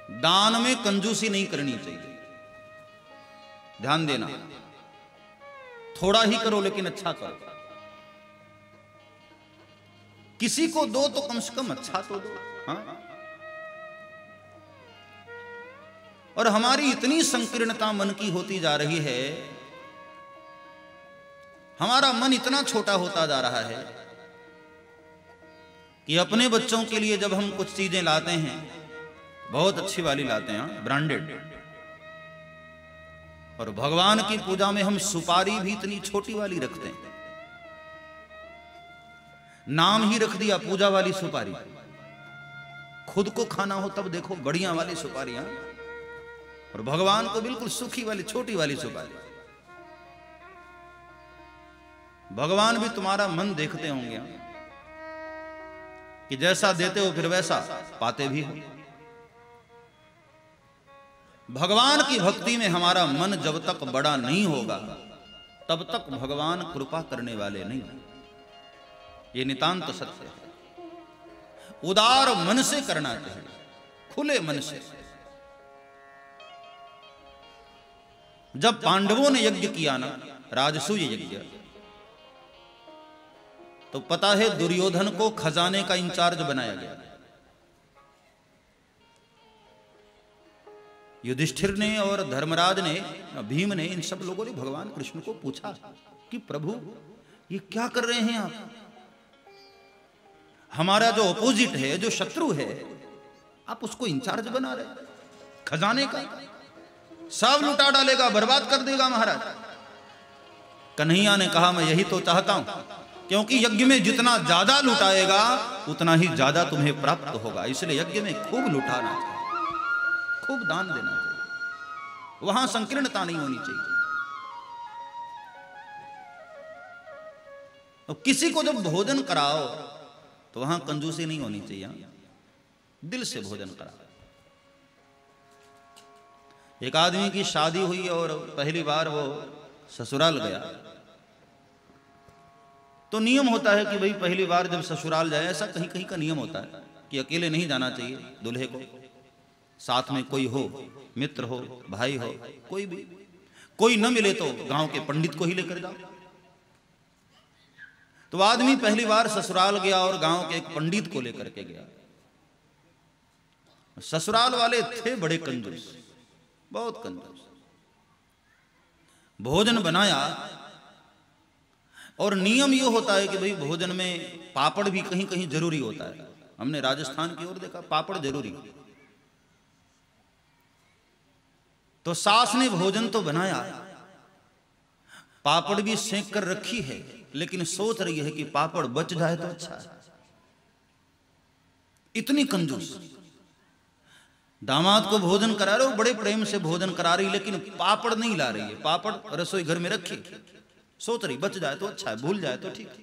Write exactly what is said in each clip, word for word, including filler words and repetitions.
दान में कंजूसी नहीं करनी चाहिए, ध्यान देना। थोड़ा ही करो लेकिन अच्छा करो। किसी को दो तो कम से कम अच्छा तो दो। हाँ? और हमारी इतनी संकीर्णता मन की होती जा रही है, हमारा मन इतना छोटा होता जा रहा है कि अपने बच्चों के लिए जब हम कुछ चीजें लाते हैं, बहुत अच्छी वाली लाते हैं, ब्रांडेड, और भगवान की पूजा में हम सुपारी भी इतनी छोटी वाली रखते हैं। नाम ही रख दिया पूजा वाली सुपारी। खुद को खाना हो तब देखो बढ़िया वाली सुपारियां, और भगवान को बिल्कुल सूखी वाली छोटी वाली सुपारी। भगवान भी तुम्हारा मन देखते होंगे कि जैसा देते हो फिर वैसा पाते भी हो। भगवान की भक्ति में हमारा मन जब तक बड़ा नहीं होगा तब तक भगवान कृपा करने वाले नहीं। ये नितांत सत्य है। उदार मन से करना चाहिए, खुले मन से। जब पांडवों ने यज्ञ किया ना, राजसूय यज्ञ, तो पता है दुर्योधन को खजाने का इंचार्ज बनाया गया। युधिष्ठिर ने और धर्मराज ने, भीम ने, इन सब लोगों ने भगवान कृष्ण को पूछा कि प्रभु ये क्या कर रहे हैं आप? हमारा जो अपोजिट है, जो शत्रु है, आप उसको इंचार्ज बना रहे खजाने का। सब लुटा डालेगा, बर्बाद कर देगा महाराज। कन्हैया ने कहा मैं यही तो चाहता हूं, क्योंकि यज्ञ में जितना ज्यादा लुटाएगा उतना ही ज्यादा तुम्हें प्राप्त होगा। इसलिए यज्ञ में खूब लुटाना चाहिए, खूब दान देना चाहिए, वहां संकीर्णता नहीं होनी चाहिए। तो किसी को जब भोजन कराओ तो वहां कंजूसी नहीं होनी चाहिए, दिल से भोजन कराओ। एक आदमी की शादी हुई और पहली बार वो ससुराल गया, तो नियम होता है कि भाई पहली बार जब ससुराल जाए, ऐसा कहीं कहीं का नियम होता है कि अकेले नहीं जाना चाहिए दूल्हे को, साथ में कोई हो, मित्र हो, भाई हो, कोई भी। कोई न मिले तो गांव के पंडित को ही लेकर जाओ। तो आदमी पहली बार ससुराल गया और गांव के एक पंडित को लेकर के गया। ससुराल वाले थे बड़े कंजूस, बहुत कंजूस। भोजन बनाया और नियम ये होता है कि भाई भोजन में पापड़ भी कहीं कहीं जरूरी होता है। हमने राजस्थान की ओर देखा पापड़ जरूरी। तो सास ने भोजन तो बनाया, पापड़ भी सेंक कर रखी है, लेकिन सोच रही है कि पापड़ बच जाए तो अच्छा है। इतनी कंजूस। दामाद को भोजन करा रहे हो, बड़े प्रेम से भोजन करा रही, लेकिन पापड़ नहीं ला रही है। पापड़ रसोई घर में रखी, सोच रही बच जाए तो अच्छा है, भूल जाए तो ठीक।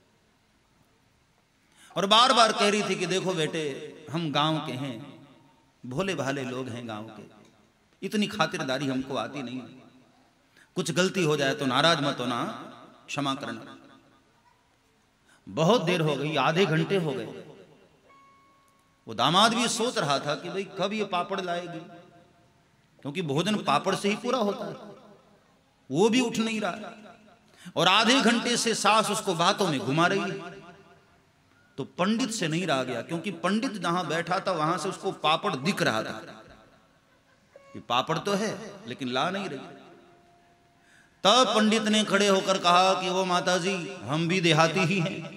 और बार बार कह रही थी कि देखो बेटे, हम गांव के हैं, भोले भाले लोग हैं गांव के, इतनी खातिरदारी हमको आती नहीं। कुछ गलती हो जाए तो नाराज मत होना, क्षमा करना। बहुत देर हो गई, आधे घंटे हो गए। वो दामाद भी सोच रहा था कि भाई कब ये पापड़ लाएगी, क्योंकि भोजन पापड़ से ही पूरा होता है। वो भी उठ नहीं रहा, और आधे घंटे से सास उसको बातों में घुमा रही है। तो पंडित से नहीं रहा गया, क्योंकि पंडित जहां बैठा था वहां से उसको पापड़ दिख रहा था कि पापड़ तो है लेकिन ला नहीं रही। तब पंडित ने खड़े होकर कहा कि वो माताजी, हम भी देहाती ही हैं,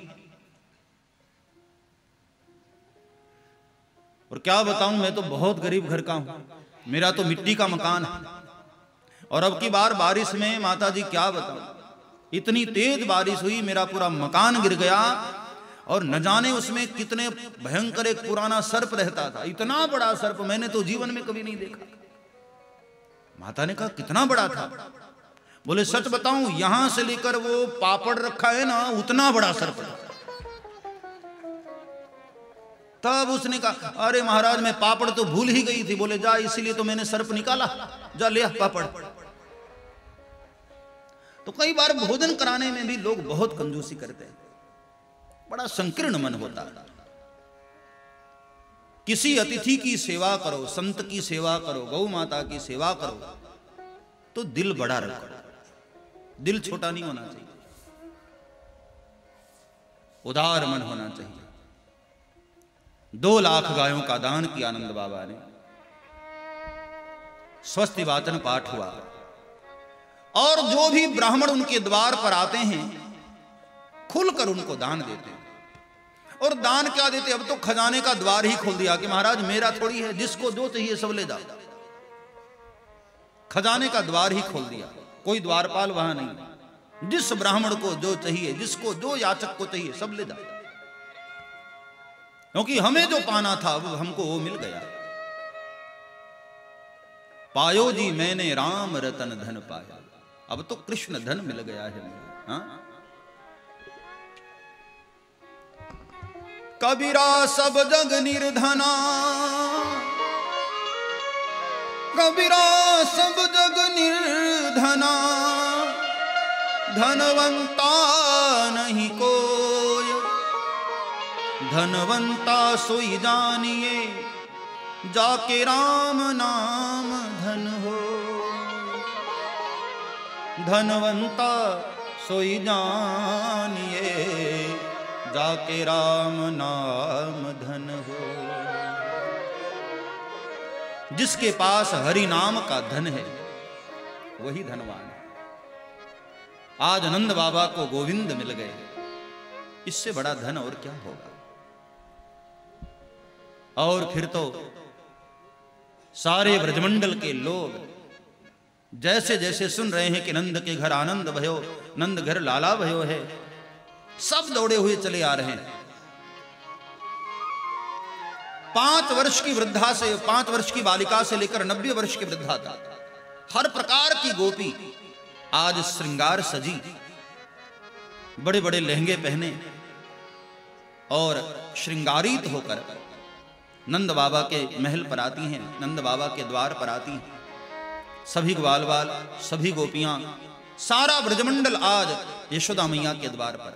और क्या बताऊं, मैं तो बहुत गरीब घर का हूं, मेरा तो मिट्टी का मकान है, और अब की बार बारिश में माताजी क्या बताऊं, इतनी तेज बारिश हुई, मेरा पूरा मकान गिर गया, और न जाने उसमें कितने भयंकर एक पुराना सर्प रहता था। इतना बड़ा सर्प मैंने तो जीवन में कभी नहीं देखा। माता ने कहा कितना बड़ा था? बोले सच बताऊं, यहां से लेकर वो पापड़ रखा है ना, उतना बड़ा सर्प था। तब उसने कहा अरे महाराज, मैं पापड़ तो भूल ही गई थी। बोले जा, इसीलिए तो मैंने सर्प निकाला, जा ले पापड़। तो कई बार भोजन कराने में भी लोग बहुत कंजूसी करते हैं, बड़ा संकीर्ण मन होता है। किसी अतिथि की सेवा करो, संत की सेवा करो, गौ माता की सेवा करो, तो दिल बड़ा रखो, दिल छोटा नहीं होना चाहिए, उदार मन होना चाहिए। दो लाख गायों का दान किया आनंद बाबा ने। स्वस्ति वाचन पाठ हुआ और जो भी ब्राह्मण उनके द्वार पर आते हैं खुलकर उनको दान देते हैं। और दान क्या देते, अब तो खजाने का द्वार ही खोल दिया कि महाराज मेरा थोड़ी है, जिसको जो चाहिए सब ले जाओ। खजाने का द्वार ही खोल दिया, कोई द्वारपाल वहां नहीं, जिस ब्राह्मण को जो चाहिए, जिसको जो याचक को चाहिए सब ले जाओ, क्योंकि हमें जो पाना था वो हमको वो मिल गया। पायो जी मैंने राम रतन धन पाया, अब तो कृष्ण धन मिल गया है। हाँ? कबीरा सब जग निर्धना, कबीरा सब जग निर्धना, धनवंता नहीं कोई, धनवंता सोई जानिए, जाके राम नाम धन हो। धनवंता सोई जानिए, जाके राम नाम धन हो। जिसके पास हरि नाम का धन है वही धनवान है। आज आनंद बाबा को गोविंद मिल गए, इससे बड़ा धन और क्या होगा। और फिर तो सारे ब्रजमंडल के लोग जैसे जैसे सुन रहे हैं कि नंद के घर आनंद भयो, नंद घर लाला भयो है, सब दौड़े हुए चले आ रहे हैं। पांच वर्ष की वृद्धा से, पांच वर्ष की बालिका से लेकर नब्बे वर्ष की वृद्धा तक हर प्रकार की गोपी आज श्रृंगार सजी, बड़े बड़े लहंगे पहने और श्रृंगारित होकर नंद बाबा के महल पर आती हैं, नंद बाबा के द्वार पर आती हैं। सभी ग्वाल बाल, सभी गोपियां, सारा ब्रजमंडल आज यशोदा मैया के द्वार पर।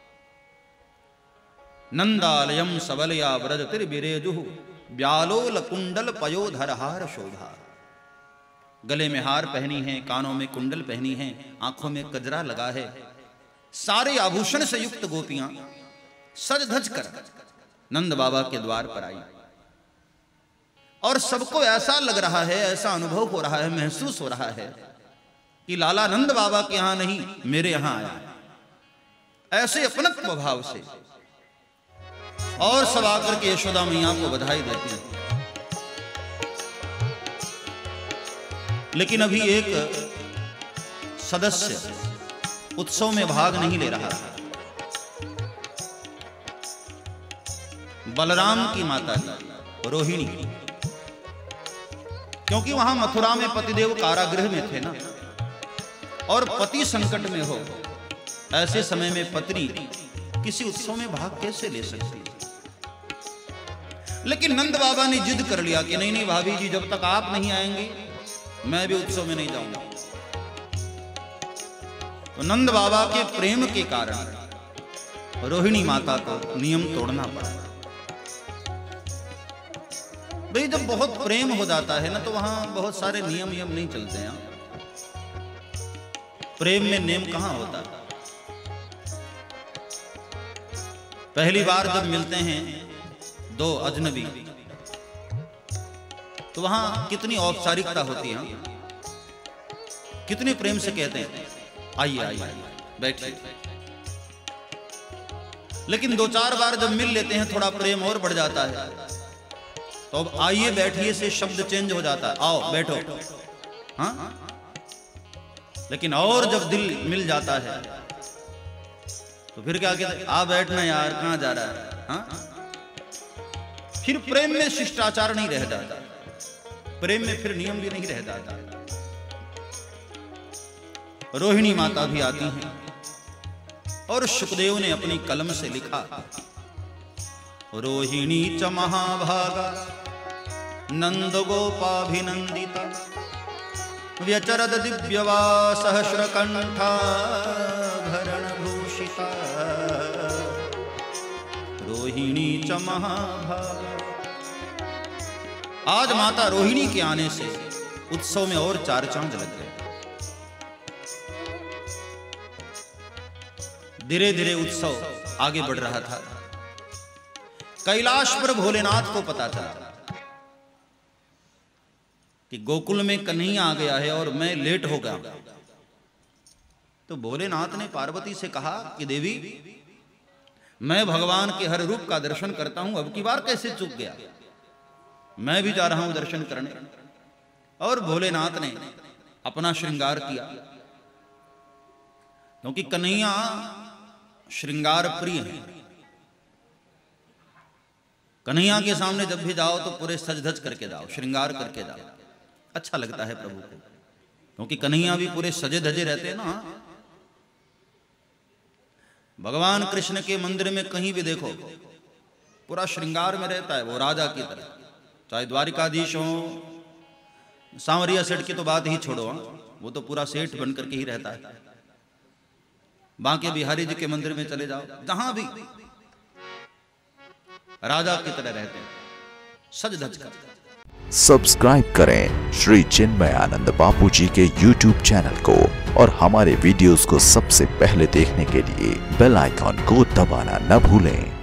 नंदालयम सबलया व्रज तिरबिरेजु, ब्यालोल कुंडल पयोधर हार शोभा। गले में हार पहनी है, कानों में कुंडल पहनी है, आंखों में कजरा लगा है, सारे आभूषण से युक्त गोपियां सज धज कर नंद बाबा के द्वार पर आई। और सबको ऐसा लग रहा है, ऐसा अनुभव हो रहा है, महसूस हो रहा है कि लाला नंद बाबा के यहां नहीं मेरे यहां आया। ऐसे अपनत्व भाव से और सब आकर के यशोदा मैया को बधाई देते हैं। लेकिन अभी एक सदस्य उत्सव में भाग नहीं ले रहा था। बलराम की माता रोहिणी, क्योंकि वहां मथुरा में पतिदेव कारागृह में थे ना, और पति संकट में हो, ऐसे समय में पत्नी किसी उत्सव में भाग कैसे ले सकती। लेकिन नंद बाबा ने जिद कर लिया कि नहीं नहीं भाभी जी, जब तक आप नहीं आएंगे मैं भी उत्सव में नहीं जाऊंगा। तो नंद बाबा के प्रेम के कारण रोहिणी माता को नियम तोड़ना पड़ा। भाई जब बहुत प्रेम हो जाता है ना, तो वहां बहुत सारे नियम नियम नहीं चलते हैं। प्रेम में नियम कहां होता है। पहली बार जब मिलते हैं दो अजनबी, तो वहां कितनी औपचारिकता होती है, कितने प्रेम से कहते हैं आइए आइए बैठिए। लेकिन दो चार बार जब मिल लेते हैं थोड़ा प्रेम और बढ़ जाता है, तो अब आइए बैठिए से शब्द चेंज हो जाता है, आओ बैठो। हाँ, लेकिन और जब दिल मिल जाता है तो फिर क्या कहते हैं, आ बैठना यार, कहां जा रहा है। हाँ, फिर प्रेम में शिष्टाचार नहीं रह जाता, प्रेम में फिर नियम भी नहीं रह जाता। रोहिणी माता भी आती हैं और सुखदेव ने अपनी कलम से लिखा, रोहिणी च महाभागा नंद गोपाभिनंदिता, व्यचरद दिव्यवा सहस्रकंठा भरण भूषिता। रोहिणी च महाभागा आज माता रोहिणी के आने से उत्सव में और चार चांद लग गए। धीरे धीरे उत्सव आगे बढ़ रहा था। कैलाश पर भोलेनाथ को पता था कि गोकुल में कन्हैया आ गया है और मैं लेट हो गया। तो भोलेनाथ ने पार्वती से कहा कि देवी, मैं भगवान के हर रूप का दर्शन करता हूं, अब की बार कैसे चूक गया? मैं भी जा रहा हूं दर्शन करने। और भोलेनाथ ने अपना श्रृंगार किया, क्योंकि कन्हैया श्रृंगार प्रिय है। कन्हैया के सामने जब भी जाओ तो पूरे सज धज करके जाओ, श्रृंगार करके जाओ, अच्छा लगता है प्रभु को। क्योंकि कन्हैया भी पूरे सजे धजे रहते हैं ना। भगवान कृष्ण के मंदिर में कहीं भी देखो पूरा श्रृंगार में रहता है, वो राजा की तरह। चाहे द्वारिकाधीश हो, सांवरिया सेठ की तो बात ही छोड़ो, वो तो पूरा सेठ बन करके ही रहता है। बांके बिहारी जी के मंदिर में चले जाओ, जहां भी राजा की तरह रहते हैं, सज धज कर। सब्सक्राइब करें श्री चिन्मयानंद बापू जी के यूट्यूब चैनल को और हमारे वीडियोस को सबसे पहले देखने के लिए बेल आइकॉन को दबाना न भूलें।